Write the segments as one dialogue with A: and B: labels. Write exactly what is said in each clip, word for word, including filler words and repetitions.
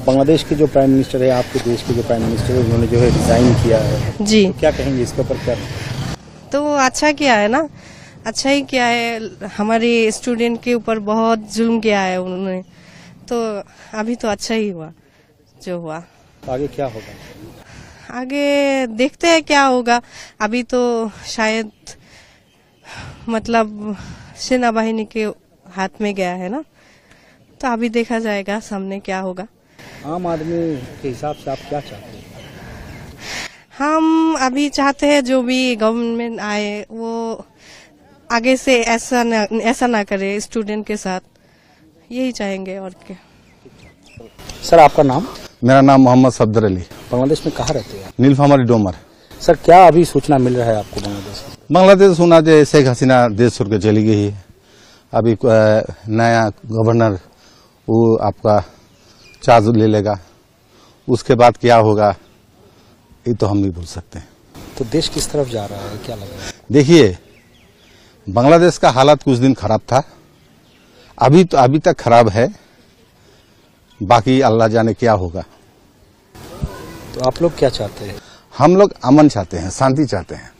A: बांग्लादेश के जो prime minister है, आपके देश के जो प्राइम मिनिस्टर है, उन्होंने जो है रिजाइन किया है
B: जी,
A: तो क्या कहेंगे इसके ऊपर? क्या
B: तो अच्छा किया है ना, अच्छा ही किया है। हमारे स्टूडेंट के ऊपर बहुत जुल्म किया है उन्होंने, तो अभी तो अच्छा ही हुआ जो हुआ।
A: तो आगे क्या होगा?
B: आगे देखते हैं क्या होगा। अभी तो शायद मतलब सेना बाहिनी के हाथ में गया है ना, तो अभी देखा जाएगा सामने क्या होगा।
A: आम आदमी के हिसाब से आप क्या चाहते हैं?
B: हम अभी चाहते हैं जो भी गवर्नमेंट आए वो आगे से ऐसा ना ऐसा ना करे स्टूडेंट के साथ, यही चाहेंगे और क्या।
A: सर, आपका नाम?
C: मेरा नाम मोहम्मद सफदर अली।
A: बांग्लादेश में कहाँ रहते हैं?
C: नीलफामारी डोमर।
A: सर, क्या अभी सूचना मिल रहा है आपको बांग्लादेश से?
C: बांग्लादेश सुना जो शेख हसीना देश छोड़ के चली गई है। अभी नया गवर्नर वो आपका चार्ज ले लेगा, उसके बाद क्या होगा ये तो हम नहीं भूल सकते।
A: तो देश किस तरफ जा रहा है, क्या लग रहा है?
C: देखिए, बांग्लादेश का हालात कुछ दिन खराब था, अभी तो अभी तक खराब है, बाकी अल्लाह जाने क्या होगा।
A: तो आप लोग क्या चाहते हैं?
C: हम लोग अमन चाहते हैं, शांति चाहते हैं,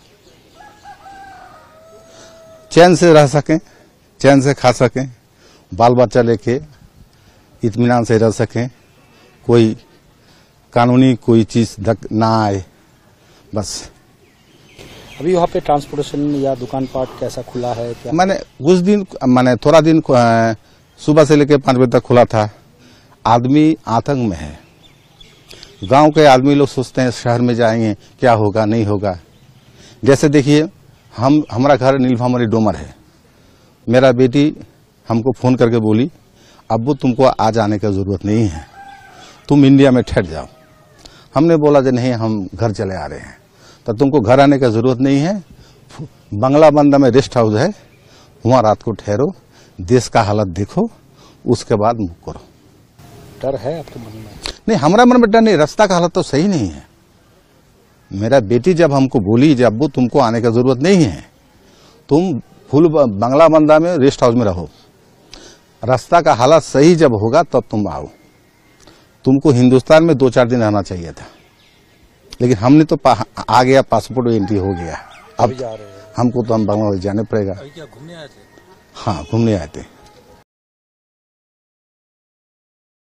C: चैन से रह सकें, चैन से खा सकें, बाल बच्चा लेके इत्मीनान से रह सकें, कोई कानूनी कोई चीज ना आए, बस।
A: अभी वहाँ पे ट्रांसपोर्टेशन या दुकान पाट कैसा खुला है क्या?
C: मैंने कुछ दिन मैंने थोड़ा दिन सुबह से लेकर पांच बजे तक खुला था। आदमी आतंक में है, गांव के आदमी लोग सोचते हैं शहर में जाएंगे क्या होगा नहीं होगा। जैसे देखिए, हम हमारा घर नीलफामारी डोमर है। मेरा बेटी हमको फोन करके बोली, अब्बू तुमको आज आने की जरूरत नहीं है, तुम इंडिया में ठहर जाओ। हमने बोला कि नहीं, हम घर चले आ रहे हैं। तो तुमको घर आने की जरूरत नहीं है, बंगला बंदा में रेस्ट हाउस है, वहां रात को ठहरो, देश का हालत देखो, उसके बाद मूव करो।
A: डर है आपके मन में?
C: नहीं, हमारा मन में डर नहीं, रास्ता का हालत तो सही नहीं है। मेरा बेटी जब हमको बोली जब अब्बू तुमको आने की जरूरत नहीं है, तुम फुल बंगला बंदा में रेस्ट हाउस में रहो, रास्ता का हालत सही जब होगा तब तुम आओ। तुमको हिंदुस्तान में दो चार दिन रहना चाहिए था, लेकिन हमने तो आ गया, पासपोर्ट एंट्री हो गया, अब
A: जा रहे हैं।
C: हमको तो हम बांग्लादेश जाने पड़ेगा।
A: क्या घूमने आए थे?
C: हाँ, घूमने आए थे।